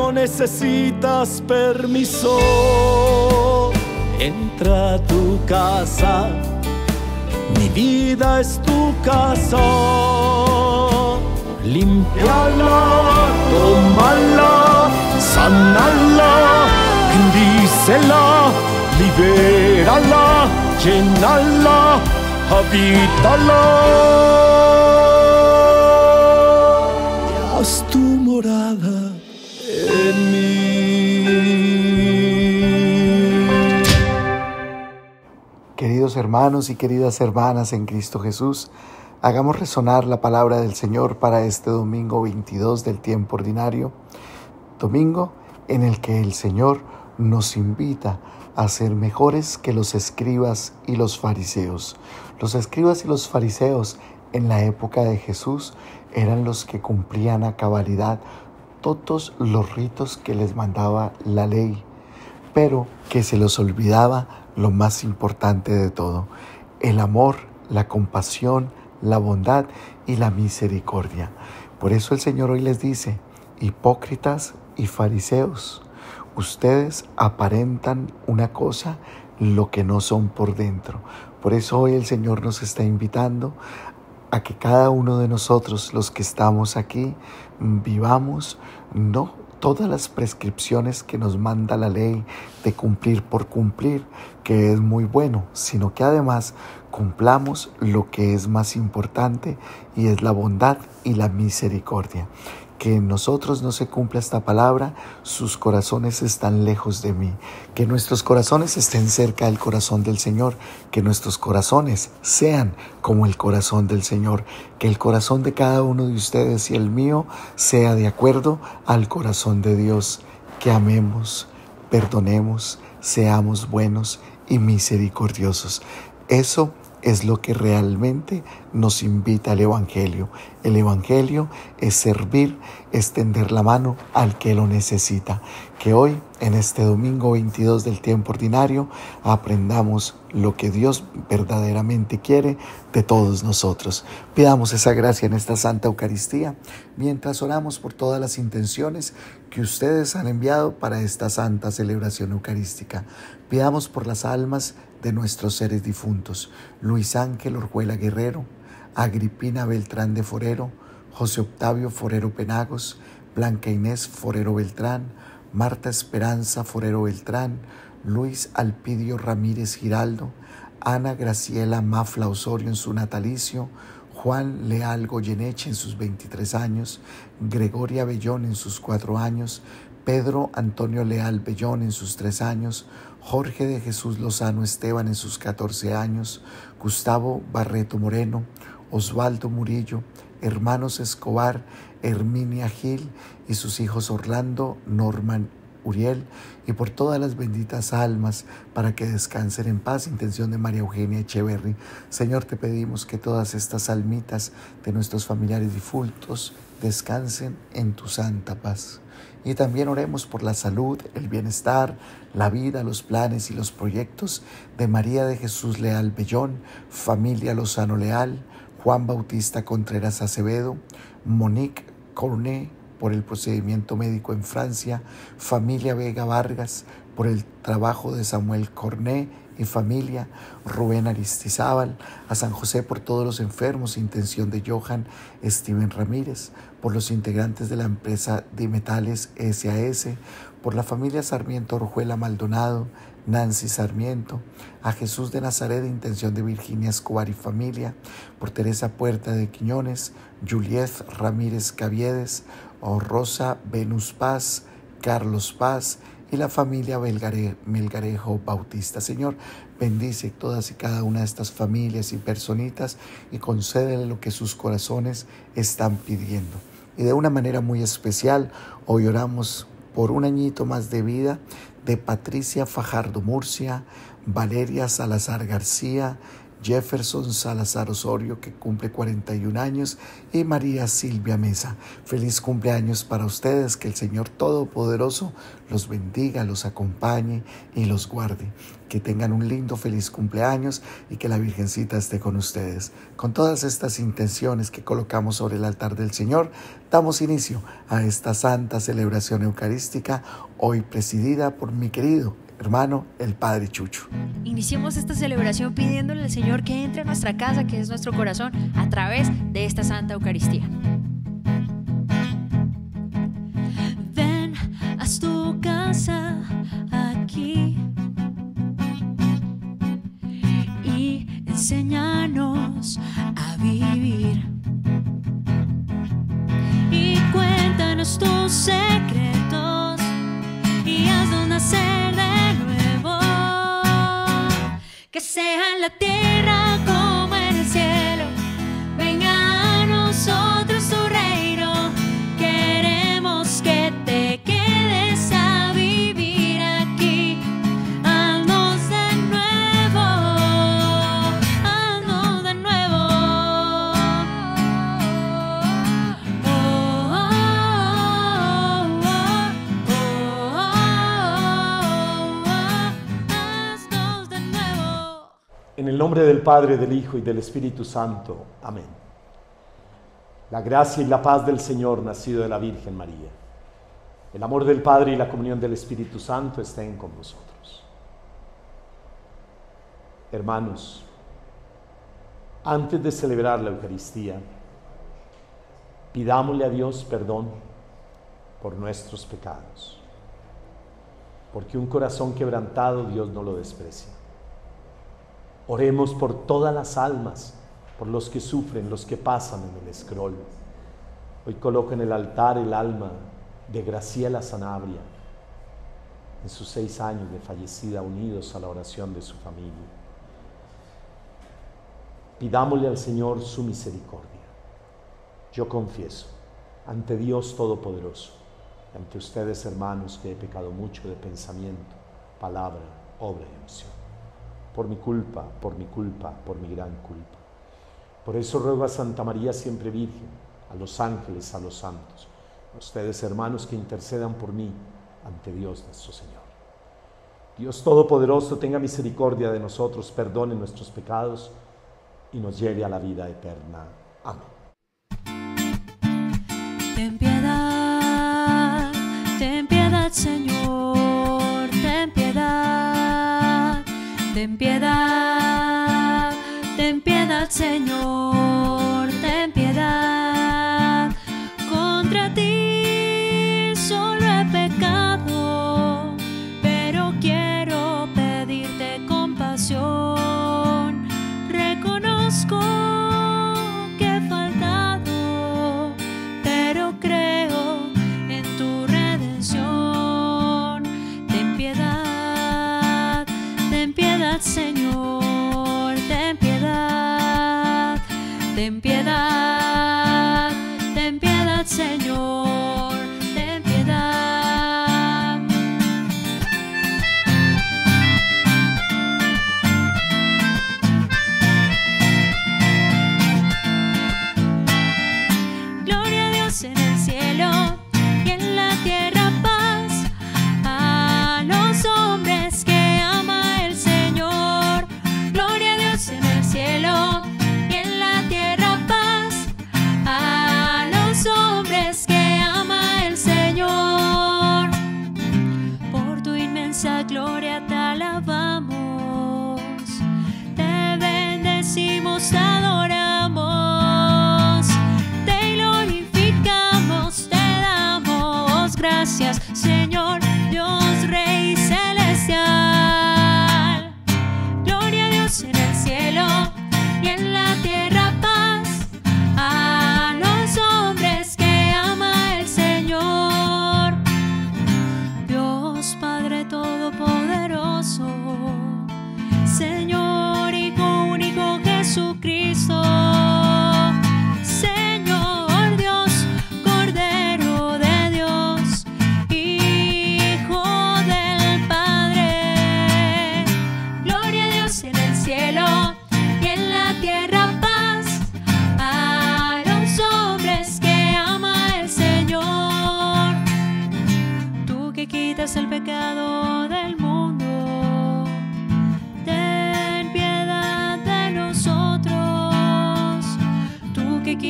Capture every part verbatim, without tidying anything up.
no necesitas permiso. Entra a tu casa, mi vida es tu casa. Límpiala, tómala, sánala, bendícela, libérala, llénala, habítala. Y haz tu morada en mí. Queridos hermanos y queridas hermanas en Cristo Jesús, hagamos resonar la palabra del Señor para este domingo veintidós del tiempo ordinario, domingo en el que el Señor nos invita a ser mejores que los escribas y los fariseos. Los escribas y los fariseos en la época de Jesús eran los que cumplían a cabalidad todos los ritos que les mandaba la ley, pero que se les olvidaba lo más importante de todo: el amor, la compasión, la bondad y la misericordia. Por eso el Señor hoy les dice: hipócritas y fariseos, ustedes aparentan una cosa, lo que no son por dentro. Por eso hoy el Señor nos está invitando a que cada uno de nosotros, los que estamos aquí, vivamos no todas las prescripciones que nos manda la ley de cumplir por cumplir, que es muy bueno, sino que además cumplamos lo que es más importante, y es la bondad y la misericordia. Que en nosotros no se cumpla esta palabra, sus corazones están lejos de mí. Que nuestros corazones estén cerca del corazón del Señor. Que nuestros corazones sean como el corazón del Señor. Que el corazón de cada uno de ustedes y el mío sea de acuerdo al corazón de Dios. Que amemos, perdonemos, seamos buenos y misericordiosos. Eso es lo que realmente nos invita el Evangelio. El Evangelio es servir, es tender la mano al que lo necesita. Que hoy, en este domingo veintidós del tiempo ordinario, aprendamos lo que Dios verdaderamente quiere de todos nosotros. Pidamos esa gracia en esta Santa Eucaristía, mientras oramos por todas las intenciones que ustedes han enviado para esta santa celebración eucarística. Pidamos por las almas de nuestros seres difuntos: Luis Ángel Orjuela Guerrero, Agripina Beltrán de Forero, José Octavio Forero Penagos, Blanca Inés Forero Beltrán, Marta Esperanza Forero Beltrán, Luis Alpidio Ramírez Giraldo, Ana Graciela Mafla Osorio en su natalicio, Juan Leal Goyeneche en sus veintitrés años, Gregoria Bellón en sus cuatro años, Pedro Antonio Leal Bellón en sus tres años, Jorge de Jesús Lozano Esteban en sus catorce años, Gustavo Barreto Moreno, Osvaldo Murillo, hermanos Escobar, Herminia Gil y sus hijos Orlando, Norman, Uriel, y por todas las benditas almas, para que descansen en paz. Intención de María Eugenia Echeverry. Señor, te pedimos que todas estas almitas de nuestros familiares difuntos descansen en tu santa paz. Y también oremos por la salud, el bienestar, la vida, los planes y los proyectos de María de Jesús Leal Bellón, familia Lozano Leal, Juan Bautista Contreras Acevedo, Monique Cornet por el procedimiento médico en Francia, familia Vega Vargas por el trabajo de Samuel Cornet y familia, Rubén Aristizábal, a San José por todos los enfermos, intención de Johan Steven Ramírez, por los integrantes de la empresa Dimetales S A S, por la familia Sarmiento Orjuela Maldonado, Nancy Sarmiento, a Jesús de Nazaret, intención de Virginia Escobar y familia, por Teresa Puerta de Quiñones, Juliet Ramírez Caviedes, o Rosa Venus Paz, Carlos Paz y la familia Belgare, Melgarejo Bautista. Señor, bendice todas y cada una de estas familias y personitas y concédele lo que sus corazones están pidiendo. Y de una manera muy especial, hoy oramos por un añito más de vida de Patricia Fajardo Murcia, Valeria Salazar García, Jefferson Salazar Osorio, que cumple cuarenta y un años, y María Silvia Mesa. Feliz cumpleaños para ustedes, que el Señor Todopoderoso los bendiga, los acompañe y los guarde. Que tengan un lindo, feliz cumpleaños y que la Virgencita esté con ustedes. Con todas estas intenciones que colocamos sobre el altar del Señor, damos inicio a esta santa celebración eucarística, hoy presidida por mi querido hermano, el Padre Chucho. Iniciemos esta celebración pidiéndole al Señor que entre a nuestra casa, que es nuestro corazón, a través de esta Santa Eucaristía. Ven, haz tu casa aquí y enséñanos a vivir. Y cuéntanos tus secretos y haznos nacer de nuevo, que sea en la tierra como en el cielo. Venga a nosotros tu reino, queremos que te quedes a vivir aquí. Haznos de nuevo, haznos de nuevo. Oh, oh, oh, oh, oh, oh, oh, haznos de nuevo. En el nombre del Padre, del Hijo y del Espíritu Santo. Amén. La gracia y la paz del Señor, nacido de la Virgen María, el amor del Padre y la comunión del Espíritu Santo estén con vosotros. Hermanos, antes de celebrar la Eucaristía, pidámosle a Dios perdón por nuestros pecados, porque un corazón quebrantado Dios no lo desprecia. Oremos por todas las almas, por los que sufren, los que pasan en el escrol. Hoy coloco en el altar el alma de Graciela Sanabria, en sus seis años de fallecida, unidos a la oración de su familia. Pidámosle al Señor su misericordia. Yo confieso ante Dios Todopoderoso, ante ustedes, hermanos, que he pecado mucho de pensamiento, palabra, obra y omisión. Por mi culpa, por mi culpa, por mi gran culpa. Por eso ruego a Santa María siempre Virgen, a los ángeles, a los santos, a ustedes, hermanos, que intercedan por mí ante Dios nuestro Señor. Dios Todopoderoso tenga misericordia de nosotros, perdone nuestros pecados y nos lleve a la vida eterna. Amén. Ten piedad, ten piedad, Señor, ten piedad, ten piedad, ten piedad, Señor, ten piedad. Contra ti solo he pecado, pero quiero pedirte compasión. Reconozco que he faltado, pero creo en tu redención. Ten piedad, ten piedad, Señor, ten piedad, ten piedad, ten piedad, Señor, ten piedad. Gloria a Dios en el cielo y en la tierra paz, a los hombres que ama el Señor. Gloria a Dios en el cielo y en la tierra paz, a los hombres que ama el Señor. Por tu inmensa gloria te alabamos, te bendecimos, te adoramos, te glorificamos, te damos gracias, Señor Dios Rey celestial. Gloria a Dios en el cielo y en la tierra paz, a los hombres que ama el Señor. Dios Padre Todopoderoso, Señor Hijo único Jesucristo, Señor Dios, Cordero de Dios, y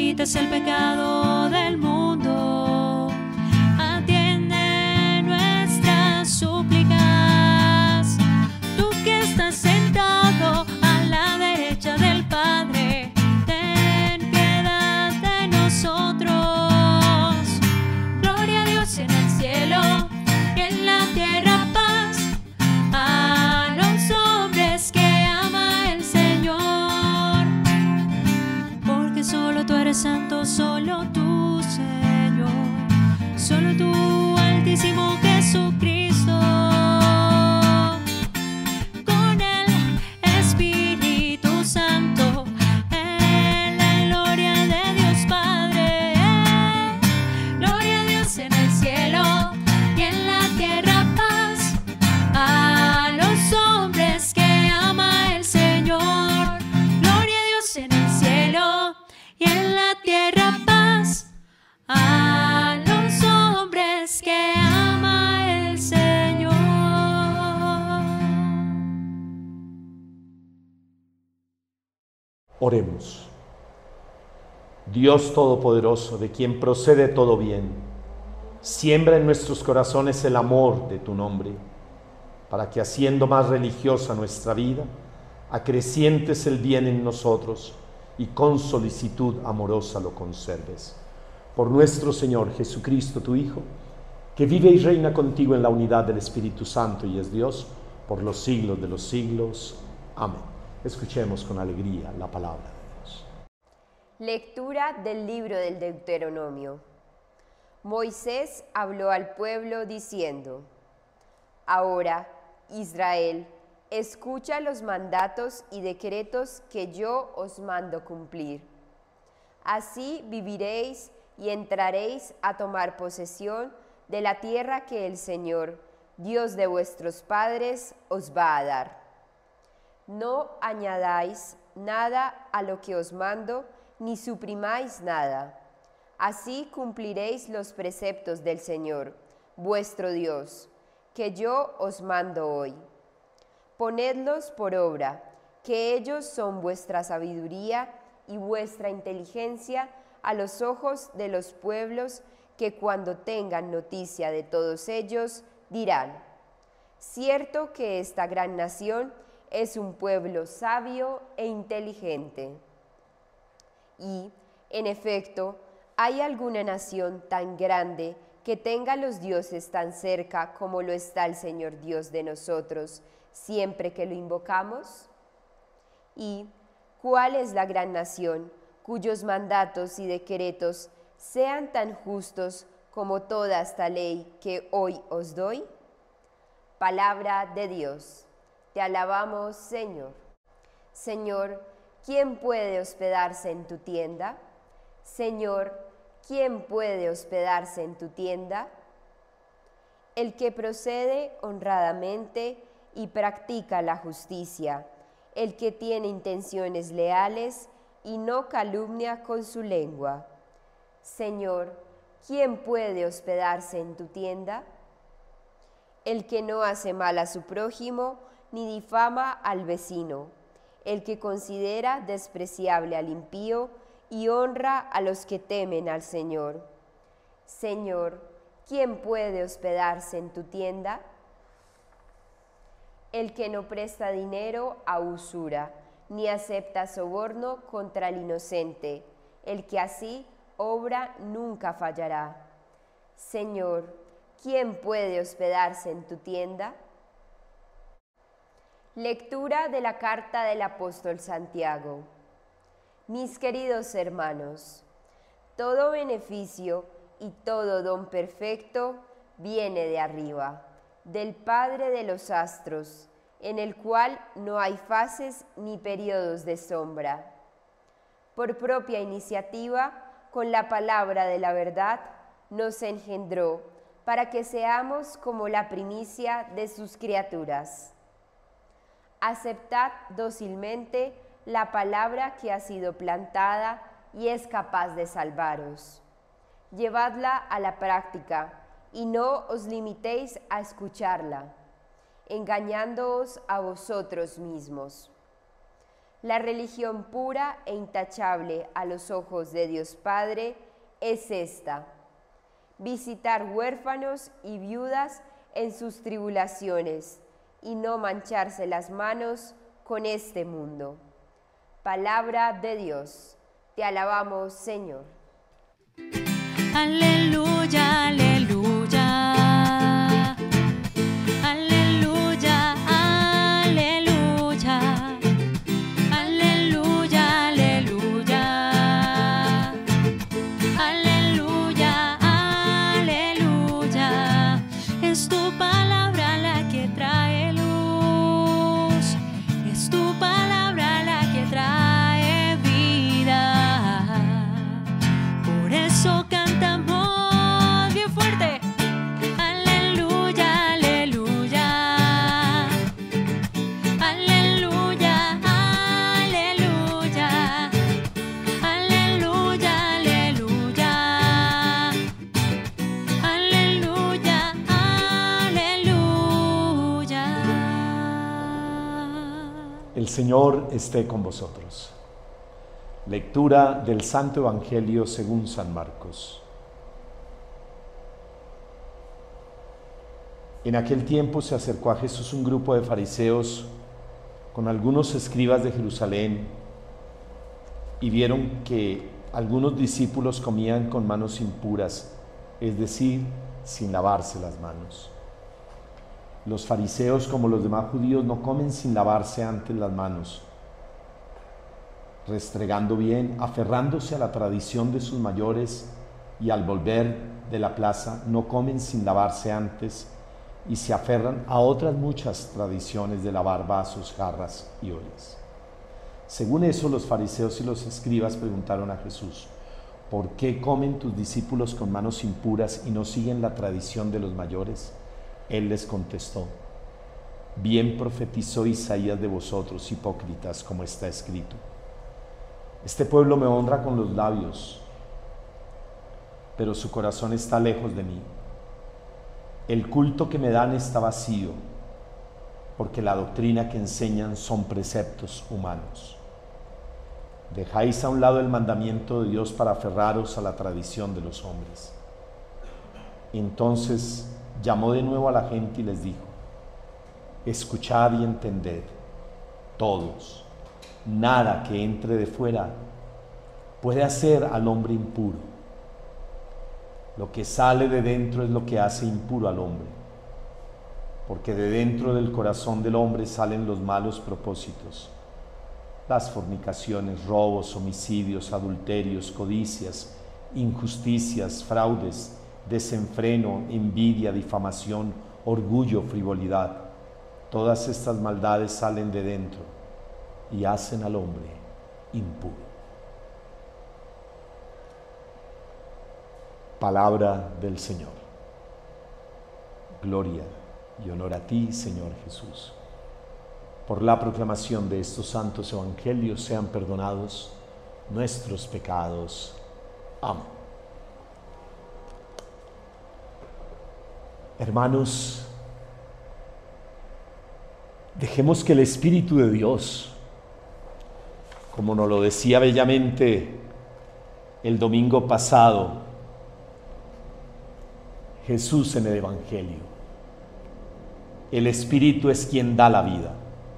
quites el pecado del mundo. Atiende nuestras súplicas. Tú que estás sentado a la derecha del Padre, ten piedad de nosotros. Gloria a Dios en el cielo y en la tierra paz a los hombres que ama el Señor. Porque solo tú eres santo, solo tú, Señor, solo tú, Altísimo Jesucristo. Con el Espíritu Santo, en la gloria de Dios Padre. Gloria a Dios en el cielo y en la tierra paz a los hombres que ama el Señor. Gloria a Dios en el cielo y en la tierra paz a los hombres que ama el Señor. Oremos. Dios Todopoderoso, de quien procede todo bien, siembra en nuestros corazones el amor de tu nombre, para que, haciendo más religiosa nuestra vida, acrecientes el bien en nosotros y con solicitud amorosa lo conserves. Por nuestro Señor Jesucristo, tu Hijo, que vive y reina contigo en la unidad del Espíritu Santo y es Dios por los siglos de los siglos. Amén. Escuchemos con alegría la palabra de Dios. Lectura del libro del Deuteronomio. Moisés habló al pueblo diciendo: Ahora, Israel, escucha los mandatos y decretos que yo os mando cumplir. Así viviréis y entraréis a tomar posesión de la tierra que el Señor, Dios de vuestros padres, os va a dar. No añadáis nada a lo que os mando, ni suprimáis nada. Así cumpliréis los preceptos del Señor, vuestro Dios, que yo os mando hoy. Ponedlos por obra, que ellos son vuestra sabiduría y vuestra inteligencia a los ojos de los pueblos, que cuando tengan noticia de todos ellos dirán: cierto que esta gran nación es un pueblo sabio e inteligente. Y, en efecto, ¿hay alguna nación tan grande que tenga los dioses tan cerca como lo está el Señor Dios de nosotros, siempre que lo invocamos? ¿Y cuál es la gran nación cuyos mandatos y decretos sean tan justos como toda esta ley que hoy os doy? Palabra de Dios. Te alabamos, Señor. Señor, ¿quién puede hospedarse en tu tienda? Señor, ¿quién puede hospedarse en tu tienda? El que procede honradamente y practica la justicia, el que tiene intenciones leales y no calumnia con su lengua. Señor, ¿quién puede hospedarse en tu tienda? El que no hace mal a su prójimo, ni difama al vecino, el que considera despreciable al impío y honra a los que temen al Señor. Señor, ¿quién puede hospedarse en tu tienda? El que no presta dinero a usura, ni acepta soborno contra el inocente, el que así obra nunca fallará. Señor, ¿quién puede hospedarse en tu tienda? Lectura de la carta del apóstol Santiago. Mis queridos hermanos, todo beneficio y todo don perfecto viene de arriba, del Padre de los astros, en el cual no hay fases ni periodos de sombra. Por propia iniciativa, con la palabra de la verdad, nos engendró, para que seamos como la primicia de sus criaturas. Aceptad dócilmente la palabra que ha sido plantada y es capaz de salvaros. Llevadla a la práctica y no os limitéis a escucharla, engañándoos a vosotros mismos. La religión pura e intachable a los ojos de Dios Padre es esta: visitar huérfanos y viudas en sus tribulaciones y no mancharse las manos con este mundo. Palabra de Dios. Te alabamos, Señor. Aleluya, aleluya. Aleluya, aleluya. Aleluya, aleluya. Aleluya, aleluya. Es tu palabra la que trae luz. Es tu palabra la que trae vida. Por eso cantamos bien fuerte. Aleluya, aleluya. Aleluya, aleluya. Aleluya, aleluya. Aleluya, aleluya. El Señor esté con vosotros. Lectura del Santo Evangelio según San Marcos. En aquel tiempo se acercó a Jesús un grupo de fariseos con algunos escribas de Jerusalén y vieron que algunos discípulos comían con manos impuras, es decir, sin lavarse las manos. Los fariseos, como los demás judíos, no comen sin lavarse antes las manos, restregando bien, aferrándose a la tradición de sus mayores, y al volver de la plaza no comen sin lavarse antes y se aferran a otras muchas tradiciones de lavar vasos, jarras y ollas. Según eso, los fariseos y los escribas preguntaron a Jesús: ¿por qué comen tus discípulos con manos impuras y no siguen la tradición de los mayores? Él les contestó: bien profetizó Isaías de vosotros, hipócritas, como está escrito: este pueblo me honra con los labios, pero su corazón está lejos de mí. El culto que me dan está vacío, porque la doctrina que enseñan son preceptos humanos. Dejáis a un lado el mandamiento de Dios para aferraros a la tradición de los hombres. Entonces llamó de nuevo a la gente y les dijo: escuchad y entended, todos. Nada que entre de fuera puede hacer al hombre impuro. Lo que sale de dentro es lo que hace impuro al hombre, porque de dentro del corazón del hombre salen los malos propósitos, las fornicaciones, robos, homicidios, adulterios, codicias, injusticias, fraudes, desenfreno, envidia, difamación, orgullo, frivolidad. Todas estas maldades salen de dentro y hacen al hombre impuro. Palabra del Señor. Gloria y honor a ti, Señor Jesús. Por la proclamación de estos santos evangelios sean perdonados nuestros pecados. Amén. Hermanos, dejemos que el Espíritu de Dios, como nos lo decía bellamente el domingo pasado Jesús en el Evangelio, el Espíritu es quien da la vida.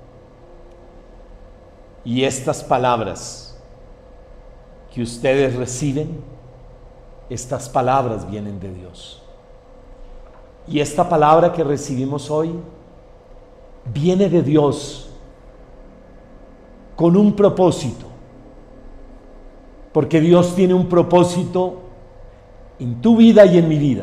Y estas palabras que ustedes reciben, estas palabras vienen de Dios. Y esta palabra que recibimos hoy viene de Dios con un propósito, porque Dios tiene un propósito en tu vida y en mi vida.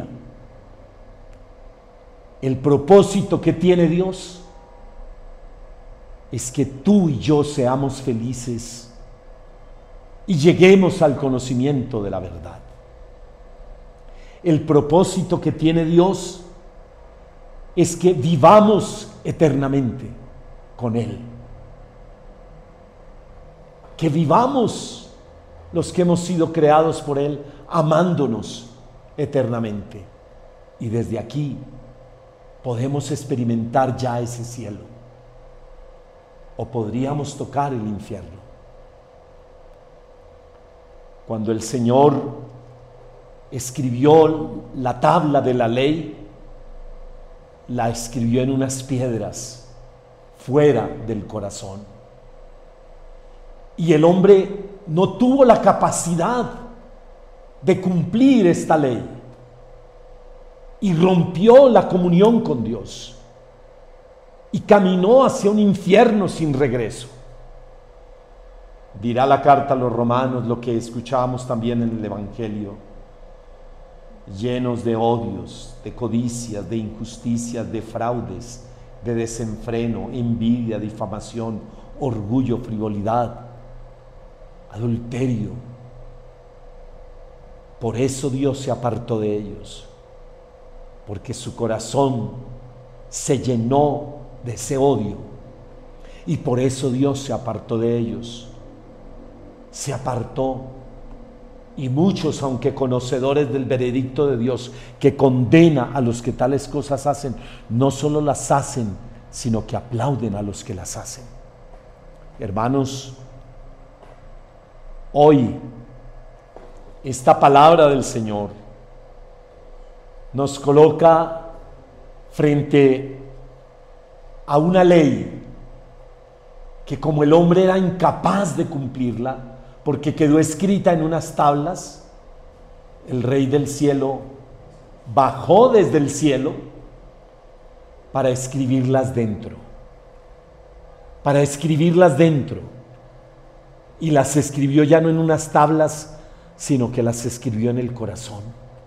El propósito que tiene Dios es que tú y yo seamos felices y lleguemos al conocimiento de la verdad. El propósito que tiene Dios es que vivamos eternamente con Él. Que vivamos los que hemos sido creados por Él, amándonos eternamente. Y desde aquí podemos experimentar ya ese cielo. o podríamos tocar el infierno. Cuando el Señor escribió la tabla de la ley, la escribió en unas piedras fuera del corazón. Y el hombre no tuvo la capacidad de cumplir esta ley y rompió la comunión con Dios y caminó hacia un infierno sin regreso. Dirá la carta a los romanos lo que escuchábamos también en el Evangelio: llenos de odios, de codicias, de injusticias, de fraudes, de desenfreno, envidia, difamación, orgullo, frivolidad, adulterio. Por eso Dios se apartó de ellos, porque su corazón se llenó de ese odio, y por eso Dios se apartó de ellos. Se apartó. Y muchos, aunque conocedores del veredicto de Dios que condena a los que tales cosas hacen, no solo las hacen, sino que aplauden a los que las hacen. Hermanos, hoy esta palabra del Señor nos coloca frente a una ley que, como el hombre era incapaz de cumplirla, porque quedó escrita en unas tablas, el Rey del cielo bajó desde el cielo para escribirlas dentro, para escribirlas dentro, y las escribió ya no en unas tablas, sino que las escribió en el corazón.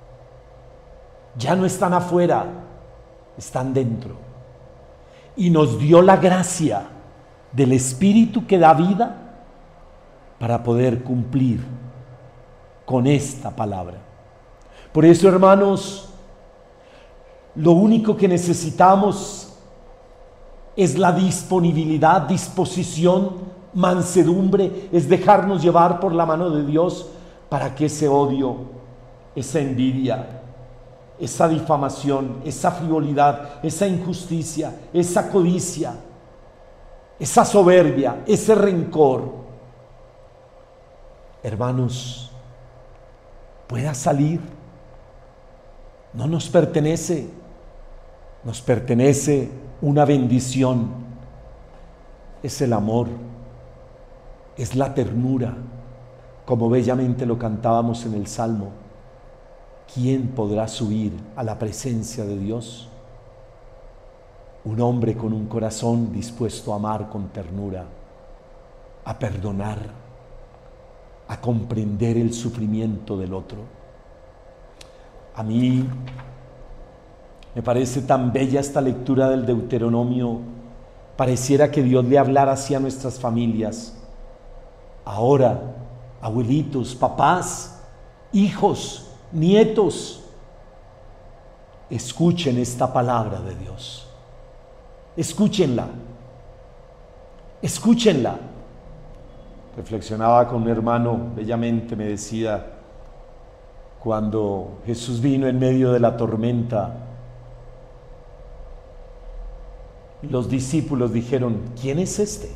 Ya no están afuera, están dentro, y nos dio la gracia del Espíritu que da vida para poder cumplir con esta palabra. Por eso, hermanos, lo único que necesitamos es la disponibilidad, disposición, mansedumbre, es dejarnos llevar por la mano de Dios para que ese odio, esa envidia, esa difamación, esa frivolidad, esa injusticia, esa codicia, esa soberbia, ese rencor, hermanos, pueda salir. No nos pertenece, nos pertenece una bendición. Es el amor, es la ternura, como bellamente lo cantábamos en el Salmo. ¿Quién podrá subir a la presencia de Dios? Un hombre con un corazón dispuesto a amar con ternura, a perdonar, a comprender el sufrimiento del otro. A mí me parece tan bella esta lectura del Deuteronomio. Pareciera que Dios le hablara así a nuestras familias. Ahora, abuelitos, papás, hijos, nietos, escuchen esta palabra de Dios. Escúchenla. Escúchenla. Reflexionaba con un hermano, bellamente me decía, cuando Jesús vino en medio de la tormenta, los discípulos dijeron: ¿quién es este?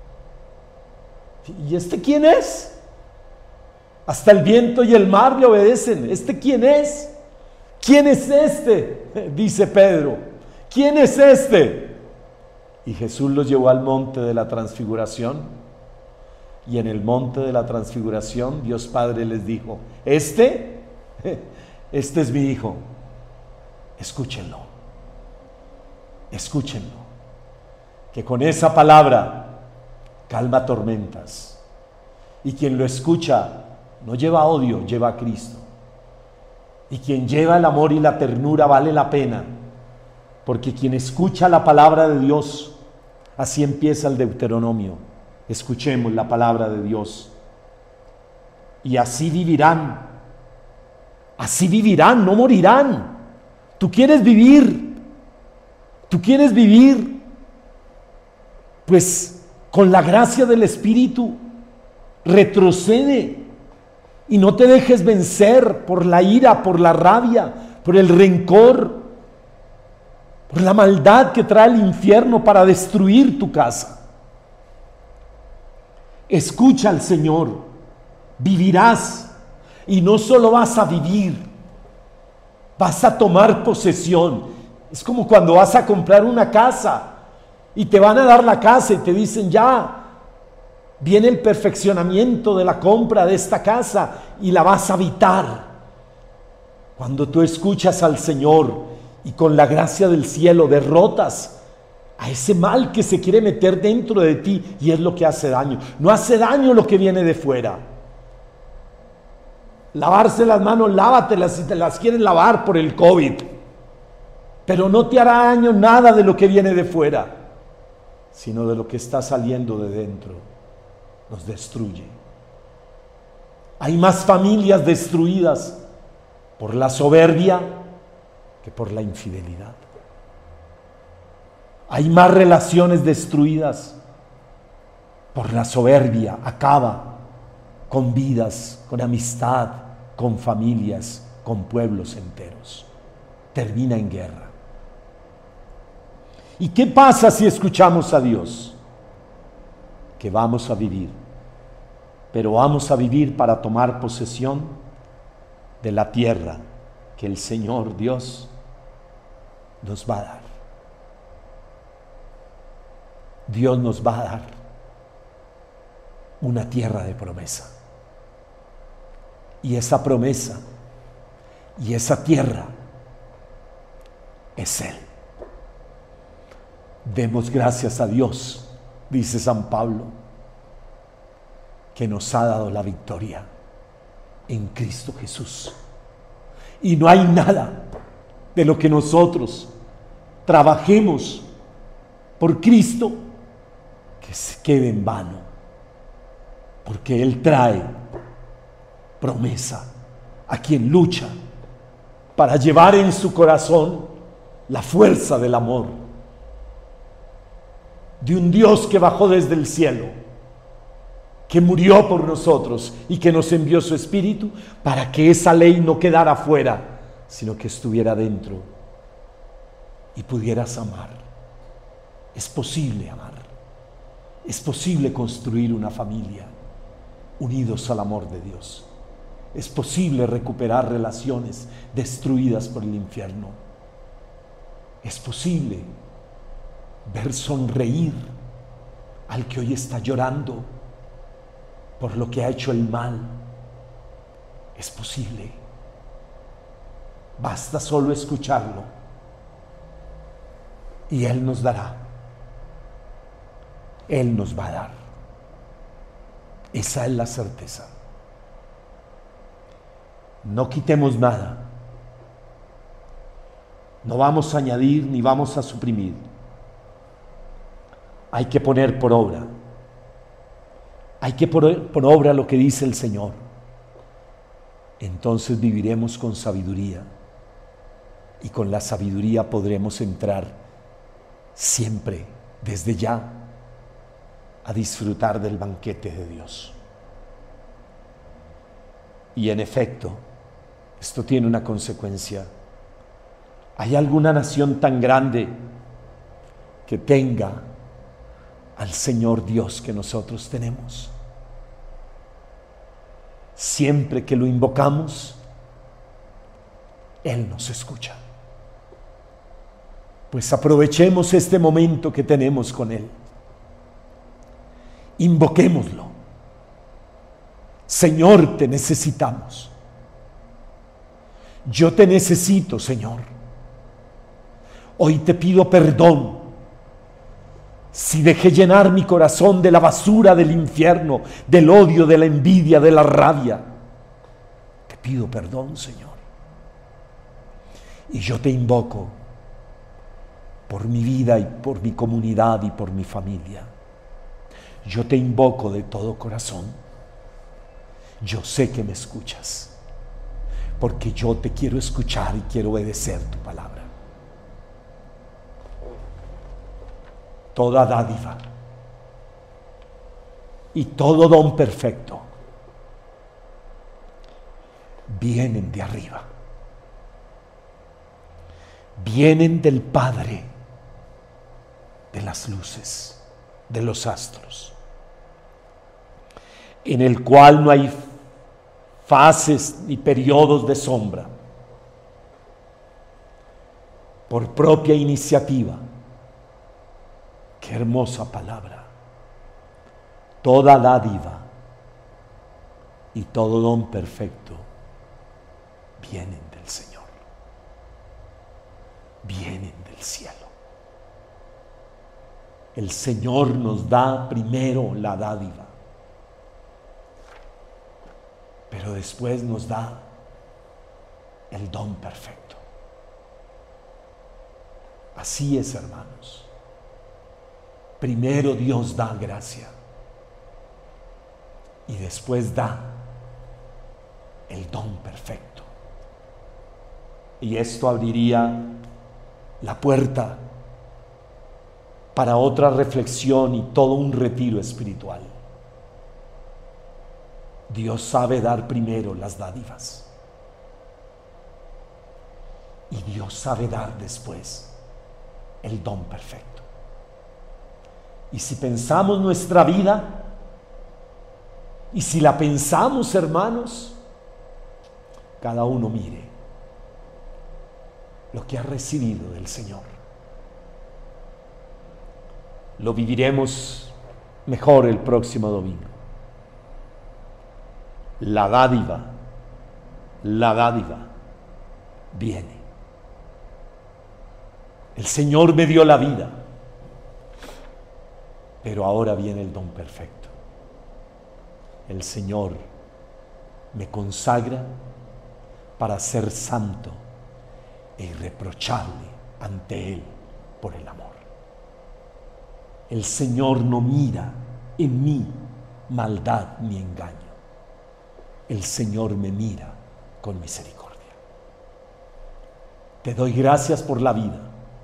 ¿Y este quién es? Hasta el viento y el mar le obedecen. ¿Este quién es? ¿Quién es este? Dice Pedro. ¿Quién es este? Y Jesús los llevó al monte de la transfiguración. Y en el monte de la transfiguración, Dios Padre les dijo: Este, este es mi Hijo. Escúchenlo. Escúchenlo. Que con esa palabra calma tormentas. Y quien lo escucha no lleva odio, lleva a Cristo. Y quien lleva el amor y la ternura vale la pena. Porque quien escucha la palabra de Dios, así empieza el Deuteronomio. Escuchemos la palabra de Dios. Y así vivirán. Así vivirán, no morirán. Tú quieres vivir. Tú quieres vivir. Pues con la gracia del Espíritu, retrocede y no te dejes vencer por la ira, por la rabia, por el rencor, por la maldad que trae el infierno para destruir tu casa. Escucha al Señor, vivirás, y no solo vas a vivir, vas a tomar posesión. Es como cuando vas a comprar una casa y te van a dar la casa y te dicen, ya viene el perfeccionamiento de la compra de esta casa y la vas a habitar. Cuando tú escuchas al Señor y con la gracia del cielo derrotas a ese mal que se quiere meter dentro de ti, y es lo que hace daño. No hace daño lo que viene de fuera. Lavarse las manos, lávatelas si te las quieren lavar por el COVID, pero no te hará daño nada de lo que viene de fuera, sino de lo que está saliendo de dentro. Nos destruye. Hay más familias destruidas por la soberbia que por la infidelidad. Hay más relaciones destruidas por la soberbia. Acaba con vidas, con amistad, con familias, con pueblos enteros. Termina en guerra. ¿Y qué pasa si escuchamos a Dios? Que vamos a vivir, pero vamos a vivir para tomar posesión de la tierra que el Señor Dios nos va a dar. Dios nos va a dar una tierra de promesa. Y esa promesa y esa tierra es Él. Demos gracias a Dios, dice San Pablo, que nos ha dado la victoria en Cristo Jesús. Y no hay nada de lo que nosotros trabajemos por Cristo que se quede en vano, porque Él trae promesa a quien lucha para llevar en su corazón la fuerza del amor de un Dios que bajó desde el cielo, que murió por nosotros y que nos envió su Espíritu para que esa ley no quedara fuera, sino que estuviera dentro y pudieras amar. Es posible amar, es posible construir una familia unidos al amor de Dios, es posible recuperar relaciones destruidas por el infierno, es posible ver sonreír al que hoy está llorando por lo que ha hecho el mal. Es posible. Basta solo escucharlo y Él nos dará. Él nos va a dar. Esa es la certeza. No quitemos nada. No vamos a añadir ni vamos a suprimir. Hay que poner por obra. Hay que poner por obra lo que dice el Señor. Entonces viviremos con sabiduría. Y con la sabiduría podremos entrar siempre, desde ya, a disfrutar del banquete de Dios. Y en efecto, esto tiene una consecuencia. ¿Hay alguna nación tan grande que tenga al Señor Dios que nosotros tenemos? Siempre que lo invocamos, Él nos escucha. Pues aprovechemos este momento que tenemos con Él. Invoquémoslo. Señor, te necesitamos. Yo te necesito, Señor. Hoy te pido perdón si dejé llenar mi corazón de la basura del infierno, del odio, de la envidia, de la rabia. Te pido perdón, Señor. Y yo te invoco por mi vida y por mi comunidad y por mi familia. Yo te invoco de todo corazón. Yo sé que me escuchas, porque yo te quiero escuchar y quiero obedecer tu palabra. Toda dádiva y todo don perfecto vienen de arriba, vienen del Padre de las luces, de los astros. en el cual no hay fases ni periodos de sombra. Por propia iniciativa. Qué hermosa palabra. Toda dádiva y todo don perfecto vienen del Señor. Vienen del cielo. El Señor nos da primero la dádiva, pero después nos da el don perfecto. Así es, hermanos. Primero Dios da gracia y después da el don perfecto. Y esto abriría la puerta para otra reflexión y todo un retiro espiritual. Dios sabe dar primero las dádivas y Dios sabe dar después el don perfecto. Y si pensamos nuestra vida, y si la pensamos, hermanos, cada uno mire lo que ha recibido del Señor. Lo viviremos mejor el próximo domingo. La dádiva, la dádiva viene. El Señor me dio la vida, pero ahora viene el don perfecto. El Señor me consagra para ser santo e irreprochable ante Él por el amor. El Señor no mira en mí maldad ni engaño. El Señor me mira con misericordia. Te doy gracias por la vida.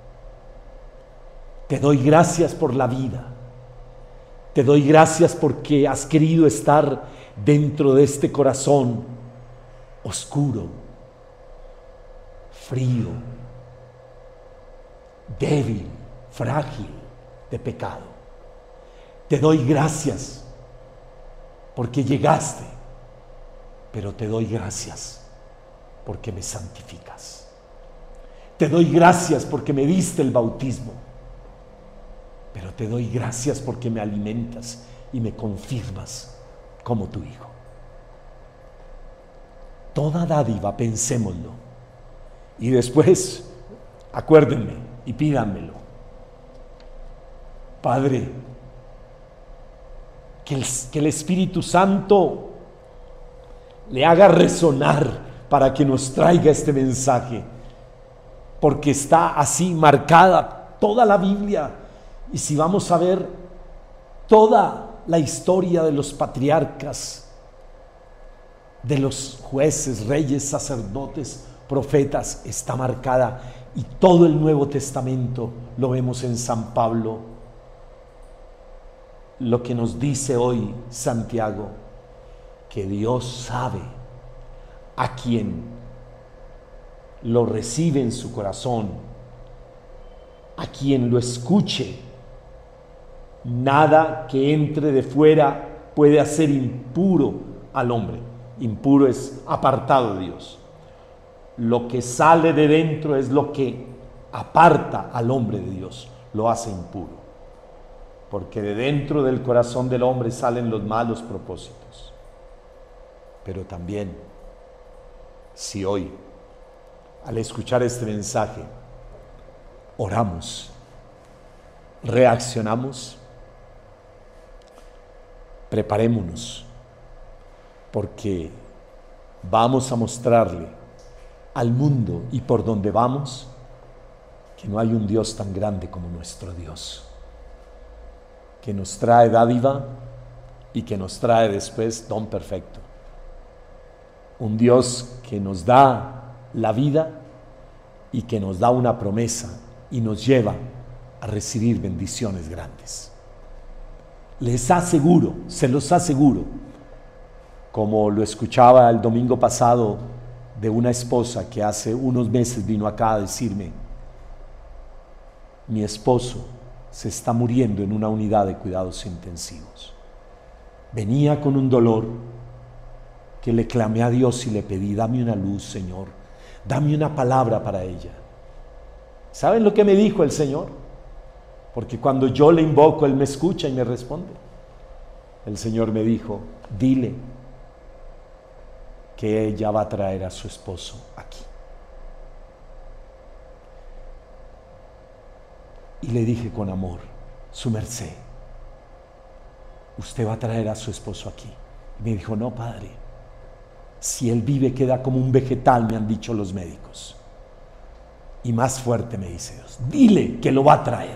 Te doy gracias por la vida. Te doy gracias porque has querido estar dentro de este corazón oscuro, frío, débil, frágil de pecado. Te doy gracias porque llegaste, pero te doy gracias porque me santificas. Te doy gracias porque me diste el bautismo, pero te doy gracias porque me alimentas y me confirmas como tu hijo. Toda dádiva, pensémoslo, y después acuérdenme y pídanmelo. Padre, que el, que el Espíritu Santo le haga resonar para que nos traiga este mensaje, porque está así marcada toda la Biblia. Y si vamos a ver toda la historia de los patriarcas, de los jueces, reyes, sacerdotes, profetas, está marcada, y todo el Nuevo Testamento lo vemos en San Pablo. Lo que nos dice hoy Santiago, que Dios sabe a quien lo recibe en su corazón, a quien lo escuche. Nada que entre de fuera puede hacer impuro al hombre. Impuro es apartado de Dios. Lo que sale de dentro es lo que aparta al hombre de Dios, lo hace impuro. Porque de dentro del corazón del hombre salen los malos propósitos. Pero también, si hoy, al escuchar este mensaje, oramos, reaccionamos, preparémonos, porque vamos a mostrarle al mundo y por donde vamos que no hay un Dios tan grande como nuestro Dios, que nos trae dádiva y que nos trae después don perfecto. Un Dios que nos da la vida y que nos da una promesa y nos lleva a recibir bendiciones grandes. Les aseguro, se los aseguro, como lo escuchaba el domingo pasado de una esposa que hace unos meses vino acá a decirme: mi esposo se está muriendo en una unidad de cuidados intensivos. Venía con un dolor que le clamé a Dios y le pedí, dame una luz, Señor, dame una palabra para ella. ¿Saben lo que me dijo el Señor? Porque cuando yo le invoco, Él me escucha y me responde. El Señor me dijo, dile que ella va a traer a su esposo aquí. Y le dije con amor, su merced, usted va a traer a su esposo aquí. Y me dijo, no, padre, si él vive queda como un vegetal, me han dicho los médicos. Y más fuerte me dice Dios, dile que lo va a traer.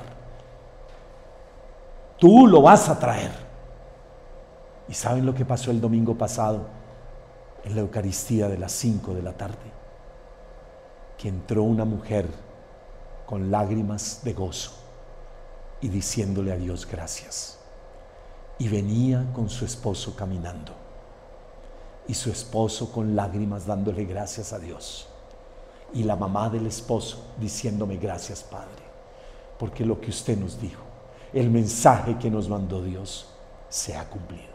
Tú lo vas a traer. ¿Y saben lo que pasó el domingo pasado en la Eucaristía de las cinco de la tarde? Que entró una mujer con lágrimas de gozo y diciéndole a Dios gracias. Y venía con su esposo caminando. Y su esposo con lágrimas dándole gracias a Dios. Y la mamá del esposo diciéndome gracias, Padre, porque lo que usted nos dijo, el mensaje que nos mandó Dios, se ha cumplido.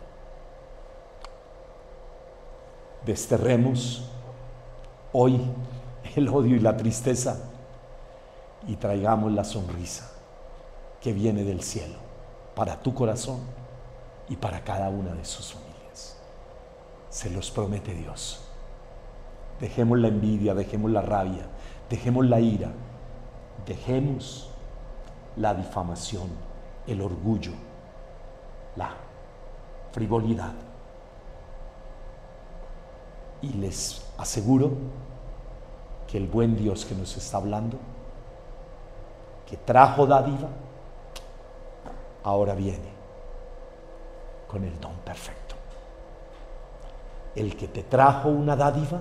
Desterremos hoy el odio y la tristeza y traigamos la sonrisa que viene del cielo para tu corazón y para cada una de sus familias. Se los promete Dios. Dejemos la envidia, dejemos la rabia, dejemos la ira, dejemos la difamación, el orgullo, la frivolidad. Y les aseguro que el buen Dios que nos está hablando, que trajo dádiva, ahora viene con el don perfecto. El que te trajo una dádiva,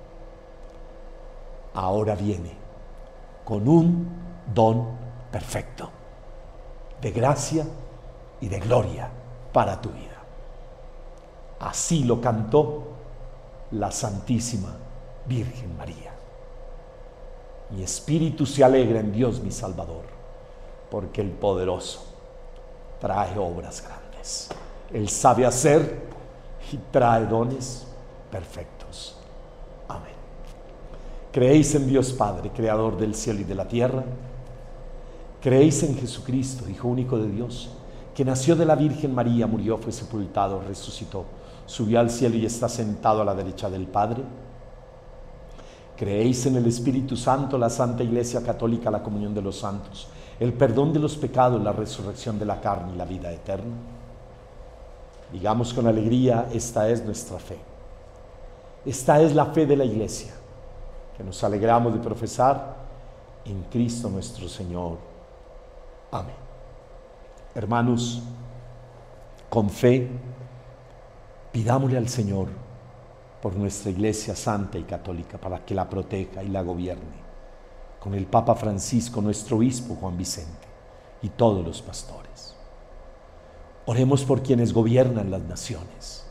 ahora viene con un don perfecto de gracia y de gloria para tu vida. Así lo cantó la Santísima Virgen María. Mi espíritu se alegra en Dios mi Salvador, porque el poderoso trae obras grandes. Él sabe hacer y trae dones perfectos. Amén. ¿Creéis en Dios Padre, creador del cielo y de la tierra? ¿Creéis en Jesucristo, Hijo único de Dios, que nació de la Virgen María, murió, fue sepultado, resucitó, subió al cielo y está sentado a la derecha del Padre? ¿Creéis en el Espíritu Santo, la Santa Iglesia Católica, la comunión de los santos, el perdón de los pecados, la resurrección de la carne y la vida eterna? Digamos con alegría, esta es nuestra fe. Esta es la fe de la Iglesia, que nos alegramos de profesar en Cristo nuestro Señor. Amén. Hermanos, con fe, pidámosle al Señor por nuestra Iglesia Santa y Católica, para que la proteja y la gobierne, con el Papa Francisco, nuestro obispo Juan Vicente y todos los pastores. Oremos por quienes gobiernan las naciones.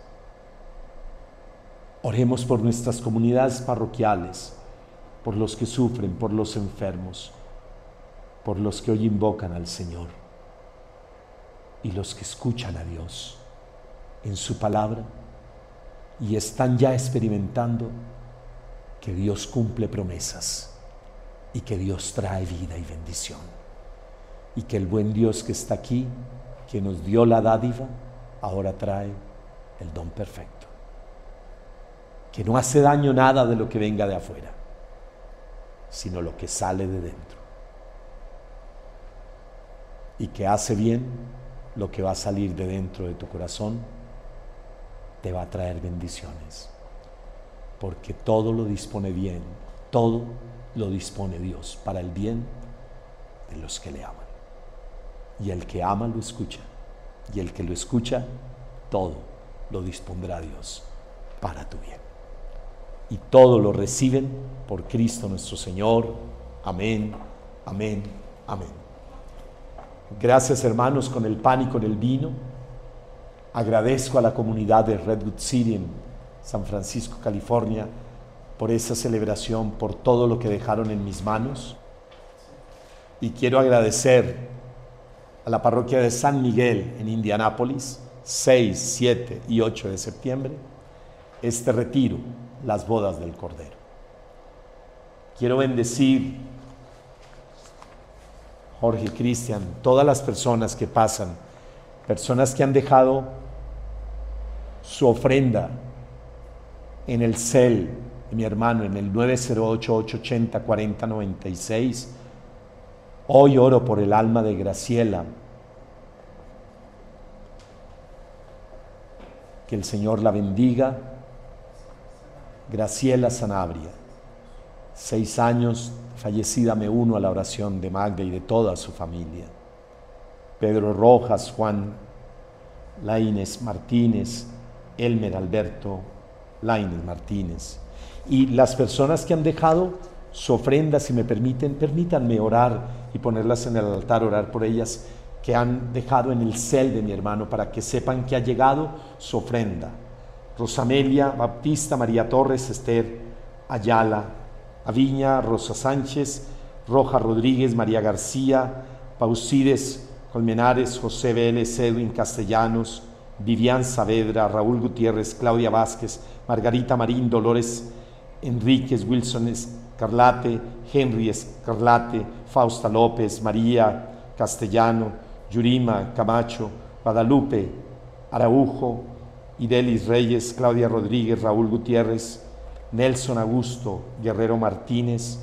Oremos por nuestras comunidades parroquiales, por los que sufren, por los enfermos, por los que hoy invocan al Señor y los que escuchan a Dios en su palabra y están ya experimentando que Dios cumple promesas y que Dios trae vida y bendición, y que el buen Dios que está aquí, que nos dio la dádiva, ahora trae el don perfecto, que no hace daño nada de lo que venga de afuera, sino lo que sale de dentro, y que hace bien lo que va a salir de dentro de tu corazón, te va a traer bendiciones, porque todo lo dispone bien, todo lo dispone Dios para el bien de los que le aman. Y el que ama lo escucha, y el que lo escucha, todo lo dispondrá Dios para tu bien. Y todo lo reciben por Cristo nuestro Señor. Amén, amén, amén. Gracias, hermanos, con el pan y con el vino. Agradezco a la comunidad de Redwood City en San Francisco, California, por esa celebración, por todo lo que dejaron en mis manos. Y quiero agradecer a la parroquia de San Miguel en Indianápolis, seis, siete y ocho de septiembre, este retiro, las bodas del Cordero. Quiero bendecir, Jorge, Cristian, todas las personas que pasan, personas que han dejado su ofrenda en el cel de mi hermano, en el nueve cero ocho, ocho ocho cero, cuatro cero nueve seis. Hoy oro por el alma de Graciela. Que el Señor la bendiga. Graciela Sanabria, seis años fallecida, me uno a la oración de Magda y de toda su familia. Pedro Rojas, Juan Laínez Martínez, Elmer Alberto Laínez Martínez. Y las personas que han dejado su ofrenda, si me permiten, permítanme orar y ponerlas en el altar, orar por ellas que han dejado en el cel de mi hermano, para que sepan que ha llegado su ofrenda. Rosamelia Baptista, María Torres, Esther Ayala, Aviña, Rosa Sánchez, Roja Rodríguez, María García, Pausides Colmenares, José Vélez, Edwin Castellanos, Vivian Saavedra, Raúl Gutiérrez, Claudia Vázquez, Margarita Marín, Dolores Enríquez, Wilson Escarlate, Henry Escarlate, Fausta López, María Castellano, Yurima Camacho, Guadalupe Araujo, Idelis Reyes, Claudia Rodríguez, Raúl Gutiérrez, Nelson Augusto Guerrero Martínez,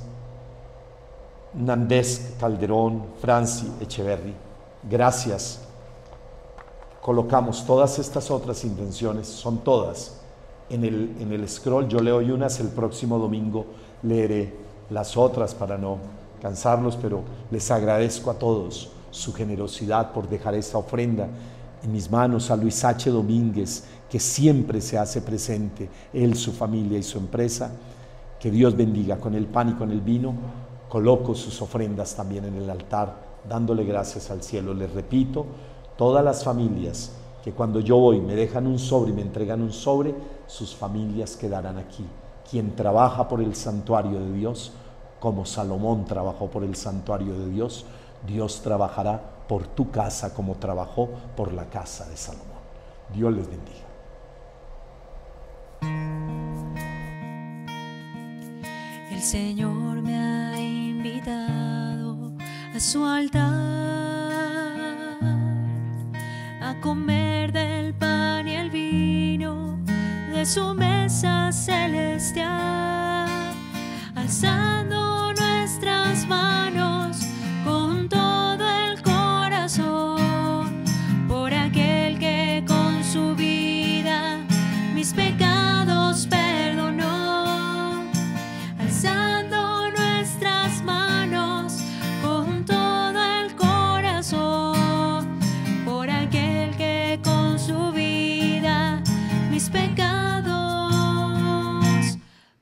Nandés Calderón, Franci Echeverry. Gracias. Colocamos todas estas otras intenciones, son todas en el, en el scroll. Yo leo unas, el próximo domingo leeré las otras para no cansarlos, pero les agradezco a todos su generosidad por dejar esta ofrenda en mis manos. A Luis H. Domínguez, que siempre se hace presente, él, su familia y su empresa, que Dios bendiga. Con el pan y con el vino coloco sus ofrendas también en el altar, dándole gracias al cielo. Les repito, todas las familias que cuando yo voy me dejan un sobre y me entregan un sobre, sus familias quedarán aquí. Quien trabaja por el santuario de Dios, como Salomón trabajó por el santuario de Dios, Dios trabajará por tu casa como trabajó por la casa de Salomón. Dios les bendiga. El Señor me ha invitado a su altar a comer del pan y el vino de su mesa celestial, alzando nuestras manos con todo el corazón por aquel que con su vida mis pecados perdonó, alzando nuestras manos con todo el corazón por aquel que con su vida mis pecados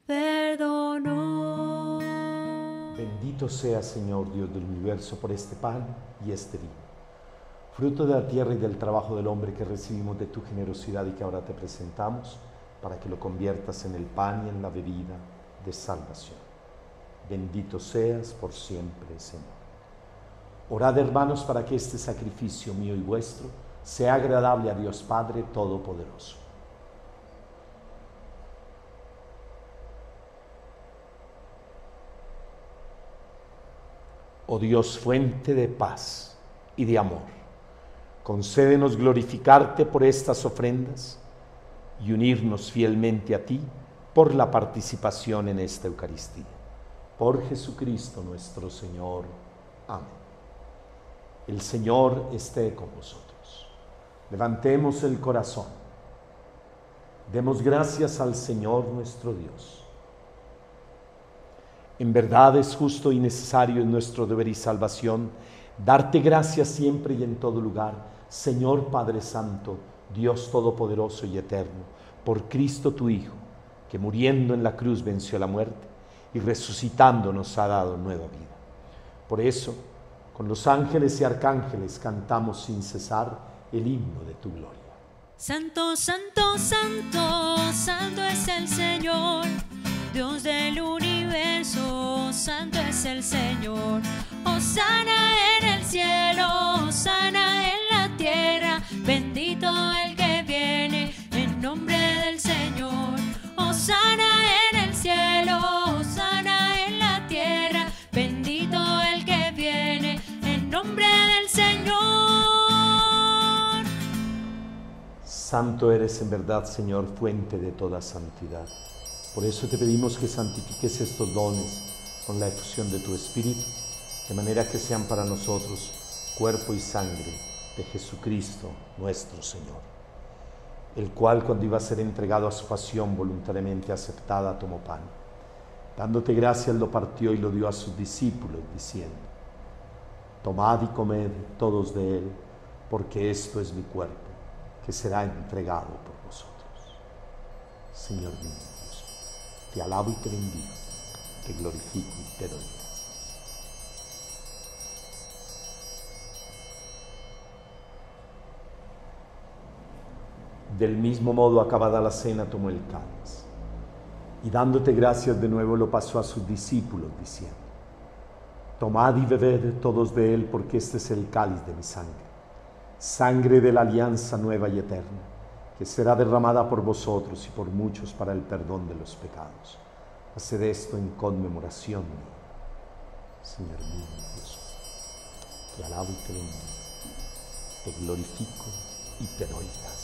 perdonó. Bendito sea, Señor Dios del universo, por este pan y este vino, fruto de la tierra y del trabajo del hombre, que recibimos de tu generosidad y que ahora te presentamos para que lo conviertas en el pan y en la bebida de salvación. Bendito seas por siempre, Señor. Orad, hermanos, para que este sacrificio mío y vuestro sea agradable a Dios Padre Todopoderoso. Oh Dios, fuente de paz y de amor, concédenos glorificarte por estas ofrendas y unirnos fielmente a ti por la participación en esta Eucaristía. Por Jesucristo nuestro Señor. Amén. El Señor esté con vosotros. Levantemos el corazón. Demos gracias al Señor nuestro Dios. En verdad es justo y necesario, en nuestro deber y salvación, darte gracias siempre y en todo lugar, Señor Padre Santo, Dios Todopoderoso y Eterno, por Cristo tu Hijo, que muriendo en la cruz venció la muerte y resucitando nos ha dado nueva vida. Por eso, con los ángeles y arcángeles cantamos sin cesar el himno de tu gloria. Santo, santo, santo, santo es el Señor, Dios del universo, santo es el Señor. Hosana en el cielo, hosana en la tierra, bendito el nombre del Señor. Hosana en el cielo, hosana en la tierra, bendito el que viene en nombre del Señor. Santo eres en verdad, Señor, fuente de toda santidad. Por eso te pedimos que santifiques estos dones con la efusión de tu Espíritu, de manera que sean para nosotros cuerpo y sangre de Jesucristo nuestro Señor, el cual, cuando iba a ser entregado a su pasión voluntariamente aceptada, tomó pan. Dándote gracias, lo partió y lo dio a sus discípulos, diciendo: tomad y comed todos de él, porque esto es mi cuerpo, que será entregado por vosotros. Señor mío, Dios mío, te alabo y te bendigo, te glorifico y te doy gracias. Del mismo modo, acabada la cena, tomó el cáliz y, dándote gracias de nuevo, lo pasó a sus discípulos, diciendo: tomad y bebed todos de él, porque este es el cáliz de mi sangre, sangre de la alianza nueva y eterna, que será derramada por vosotros y por muchos para el perdón de los pecados. Haced esto en conmemoración mía. Señor mío, Dios mío, te alabo y te bendigo, te glorifico y te doy gracias.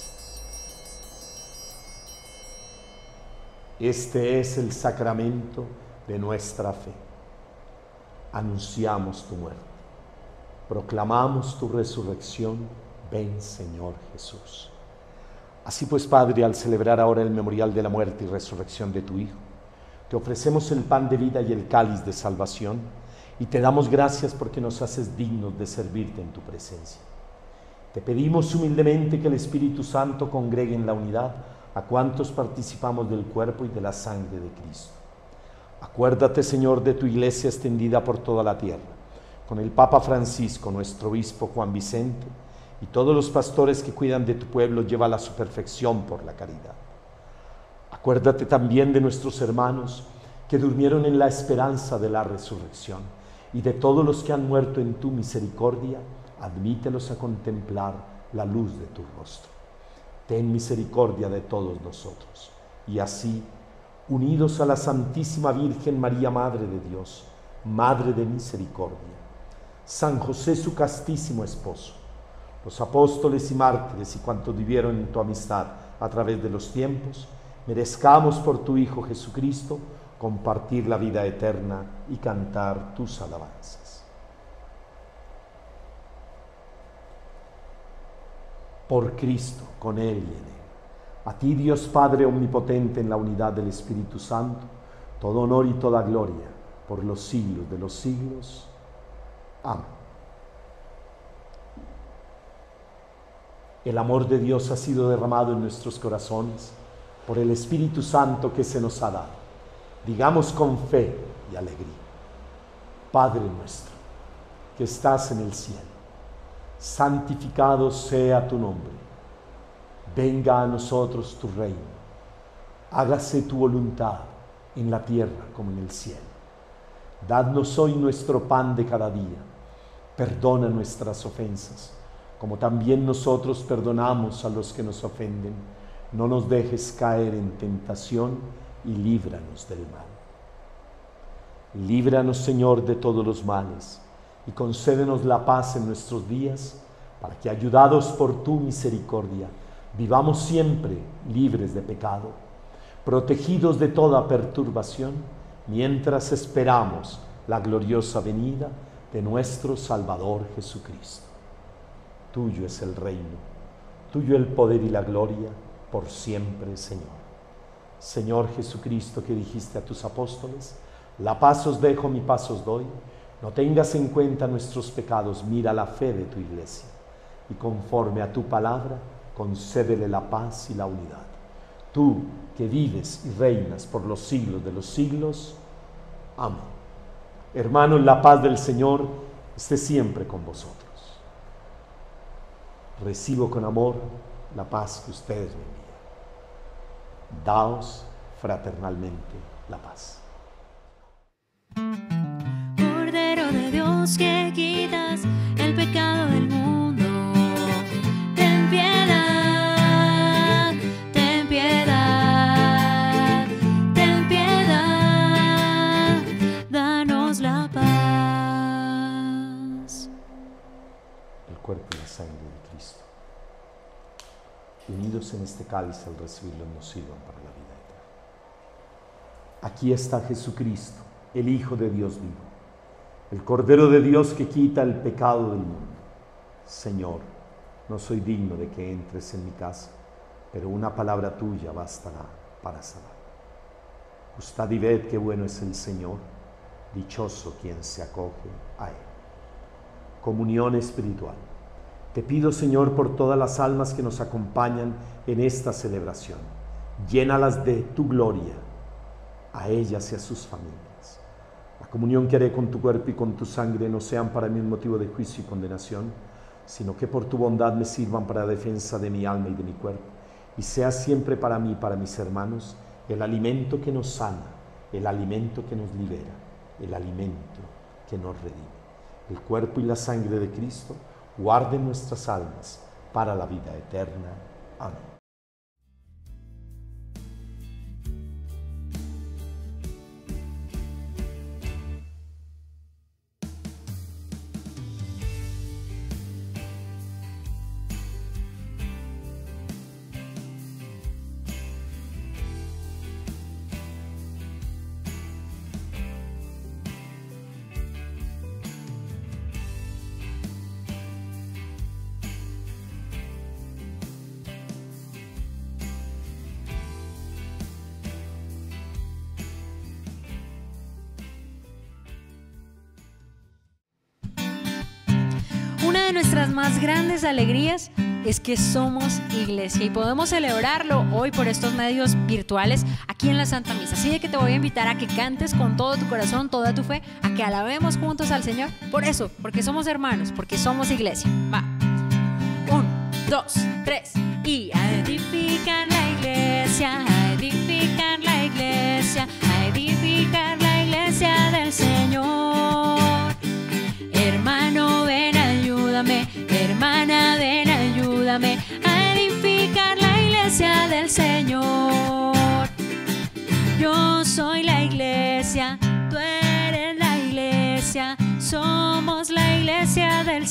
Este es el sacramento de nuestra fe. Anunciamos tu muerte, proclamamos tu resurrección. Ven, Señor Jesús. Así pues, Padre, al celebrar ahora el memorial de la muerte y resurrección de tu Hijo, te ofrecemos el pan de vida y el cáliz de salvación, y te damos gracias porque nos haces dignos de servirte en tu presencia. Te pedimos humildemente que el Espíritu Santo congregue en la unidad a cuantos participamos del cuerpo y de la sangre de Cristo. Acuérdate, Señor, de tu iglesia extendida por toda la tierra, con el Papa Francisco, nuestro obispo Juan Vicente, y todos los pastores que cuidan de tu pueblo, llévala a su perfección por la caridad. Acuérdate también de nuestros hermanos que durmieron en la esperanza de la resurrección, y de todos los que han muerto en tu misericordia, admítelos a contemplar la luz de tu rostro. Ten misericordia de todos nosotros, y así, unidos a la Santísima Virgen María, Madre de Dios, Madre de misericordia, San José, su castísimo esposo, los apóstoles y mártires y cuantos vivieron en tu amistad a través de los tiempos, merezcamos por tu Hijo Jesucristo compartir la vida eterna y cantar tus alabanzas. Por Cristo, con Él y en Él. A ti, Dios Padre omnipotente, en la unidad del Espíritu Santo, todo honor y toda gloria por los siglos de los siglos. Amén. El amor de Dios ha sido derramado en nuestros corazones por el Espíritu Santo que se nos ha dado. Digamos con fe y alegría: Padre nuestro, que estás en el cielo, santificado sea tu nombre. Venga a nosotros tu reino. Hágase tu voluntad en la tierra como en el cielo. Dadnos hoy nuestro pan de cada día. Perdona nuestras ofensas, como también nosotros perdonamos a los que nos ofenden. No nos dejes caer en tentación y líbranos del mal. Líbranos, Señor, de todos los males, y concédenos la paz en nuestros días, para que, ayudados por tu misericordia, vivamos siempre libres de pecado, protegidos de toda perturbación, mientras esperamos la gloriosa venida de nuestro Salvador Jesucristo. Tuyo es el reino, tuyo el poder y la gloria, por siempre, Señor. Señor Jesucristo, que dijiste a tus apóstoles: la paz os dejo, mi paz os doy. No tengas en cuenta nuestros pecados, mira la fe de tu iglesia, y conforme a tu palabra, concédele la paz y la unidad. Tú, que vives y reinas por los siglos de los siglos. Amén. Hermanos, la paz del Señor esté siempre con vosotros. Recibo con amor la paz que ustedes me envían. Daos fraternalmente la paz. Cordero de Dios, que quitas el pecado del mundo, ten piedad, ten piedad. cuerpo y la sangre de Cristo. Unidos en este cáliz al recibirlo nos sirvan para la vida eterna. Aquí está Jesucristo, el Hijo de Dios vivo, el Cordero de Dios que quita el pecado del mundo. Señor, no soy digno de que entres en mi casa, pero una palabra tuya bastará para salvar. Gustad y ved qué bueno es el Señor, dichoso quien se acoge a Él. Comunión espiritual. Te pido, Señor, por todas las almas que nos acompañan en esta celebración, llénalas de tu gloria, a ellas y a sus familias. La comunión que haré con tu cuerpo y con tu sangre no sean para mí un motivo de juicio y condenación, sino que por tu bondad me sirvan para la defensa de mi alma y de mi cuerpo, y sea siempre para mí y para mis hermanos el alimento que nos sana, el alimento que nos libera, el alimento que nos redime. El cuerpo y la sangre de Cristo guarden nuestras almas para la vida eterna. Amén. Una de nuestras más grandes alegrías es que somos iglesia y podemos celebrarlo hoy por estos medios virtuales aquí en la Santa Misa. Así de que te voy a invitar a que cantes con todo tu corazón, toda tu fe, a que alabemos juntos al Señor. Por eso, porque somos hermanos, porque somos iglesia. Va. Un, dos, tres. Y a edificar la iglesia, a edificar la iglesia, a edificar la iglesia del Señor. Hermano, ven, ayúdame, hermana, ven, ayúdame a edificar la iglesia del Señor. Yo soy la iglesia, tú eres la iglesia, somos la iglesia del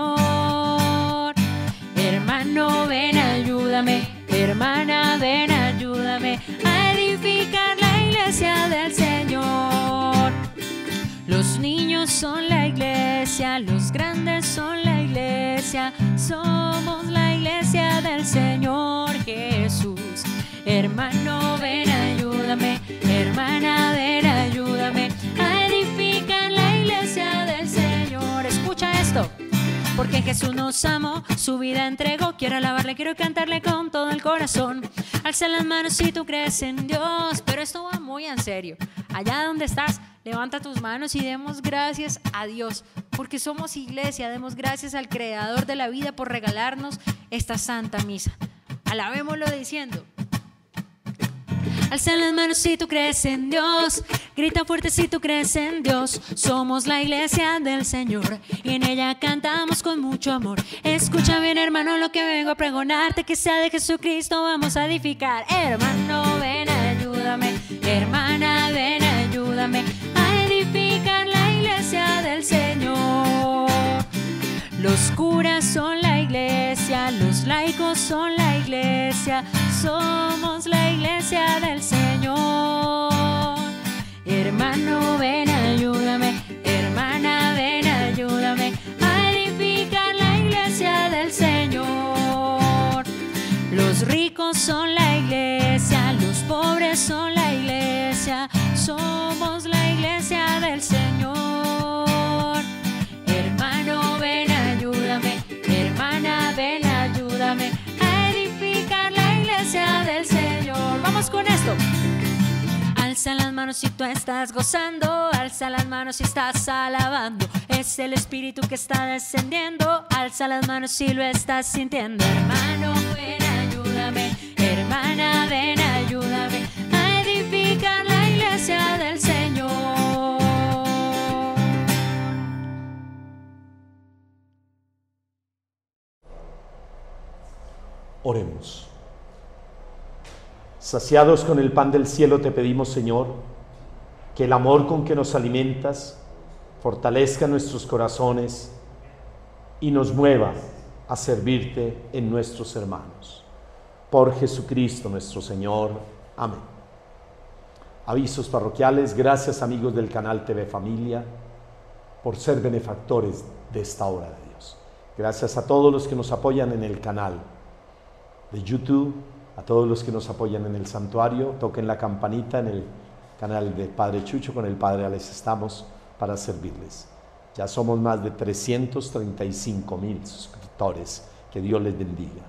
Señor. Hermano, ven, ayúdame, hermana, ven, ayúdame a edificar la iglesia del Señor. Los niños son la iglesia, los grandes son la iglesia, somos la iglesia del Señor Jesús. Hermano, ven, ayúdame, hermana, ven, ayúdame a edificar la iglesia del Señor. Escucha esto. Porque Jesús nos amó, su vida entregó. Quiero alabarle, quiero cantarle con todo el corazón. Alza las manos si tú crees en Dios. Pero esto va muy en serio. Allá donde estás, levanta tus manos y demos gracias a Dios. Porque somos iglesia, demos gracias al Creador de la vida por regalarnos esta Santa Misa. Alabémoslo diciendo: alza las manos si tú crees en Dios, grita fuerte si tú crees en Dios. Somos la iglesia del Señor y en ella cantamos con mucho amor. Escucha bien, hermano, lo que vengo a pregonarte, que sea de Jesucristo vamos a edificar. Hermano, ven, ayúdame, hermana, ven, ayúdame a edificar la iglesia del Señor. Los curas son la iglesia, los laicos son la iglesia, somos la iglesia del Señor. Hermano, ven, ayúdame, hermana, ven, ayúdame a edificar la iglesia del Señor. Los ricos son la iglesia, los pobres son la iglesia, somos la iglesia del Señor. Hermano, ven, ayúdame, hermana, ven, ayúdame a edificar la iglesia del Señor. Vamos con esto. Alza las manos si tú estás gozando, alza las manos si estás alabando. Es el Espíritu que está descendiendo, alza las manos si lo estás sintiendo. Hermano, ven, ayúdame, hermana, ven, ayúdame a edificar la iglesia del Señor. Oremos. Saciados con el pan del cielo te pedimos, Señor, que el amor con que nos alimentas fortalezca nuestros corazones y nos mueva a servirte en nuestros hermanos. Por Jesucristo nuestro Señor. Amén. Avisos parroquiales. Gracias, amigos del canal T V Familia, por ser benefactores de esta obra de Dios. Gracias a todos los que nos apoyan en el canal de YouTube, a todos los que nos apoyan en el santuario. Toquen la campanita en el canal de Padre Chucho. Con el Padre Alex estamos para servirles. Ya somos más de trescientos treinta y cinco mil suscriptores. Que Dios les bendiga.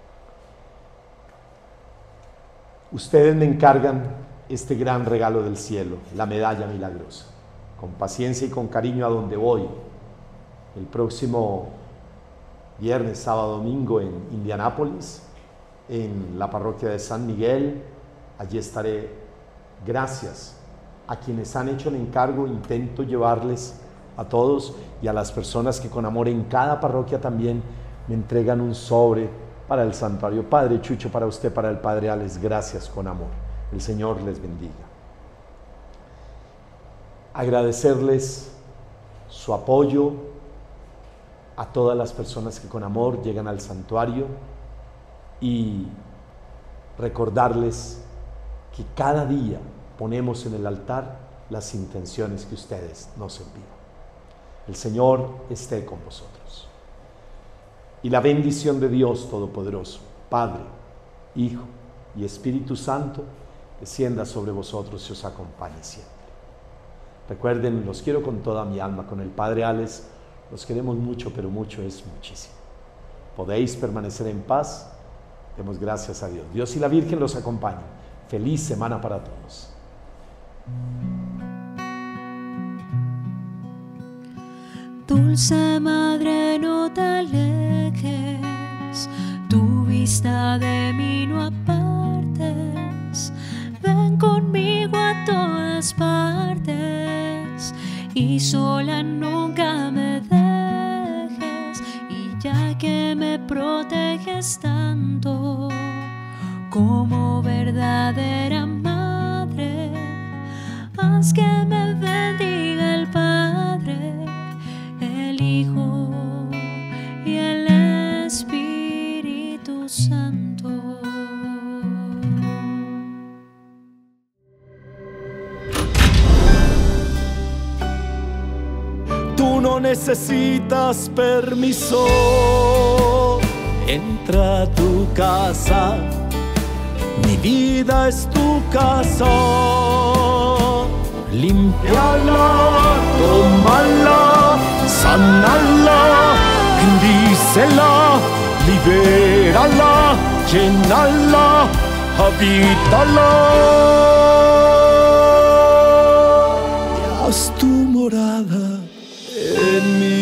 Ustedes me encargan este gran regalo del cielo, la medalla milagrosa. Con paciencia y con cariño a donde voy, el próximo viernes, sábado, domingo en Indianápolis, en la parroquia de San Miguel. Allí estaré. Gracias a quienes han hecho el encargo. Intento llevarles a todos y a las personas que con amor en cada parroquia también me entregan un sobre para el santuario. Padre Chucho, para usted, para el Padre Alex, gracias con amor. El Señor les bendiga. Agradecerles su apoyo a todas las personas que con amor llegan al santuario y recordarles que cada día ponemos en el altar las intenciones que ustedes nos envían. El Señor esté con vosotros. Y la bendición de Dios Todopoderoso, Padre, Hijo y Espíritu Santo, descienda sobre vosotros y os acompañe siempre. Recuerden, los quiero con toda mi alma. Con el Padre Alex los queremos mucho, pero mucho es muchísimo. Podéis permanecer en paz. Demos gracias a Dios. Dios y la Virgen los acompañen. Feliz semana para todos. Dulce Madre, no te alejes, tu vista de mí no apartes. Ven conmigo a todas partes y sola nunca me dejes. Y ya que me proteges tanto como verdadera madre, haz que me bendiga el Padre, el Hijo y el Espíritu Santo. Tú no necesitas permiso, entra a tu casa, mi vida es tu casa. Límpiala, tómala, sánala, bendícela, libérala, llénala, habítala. Y haz tu morada en mí.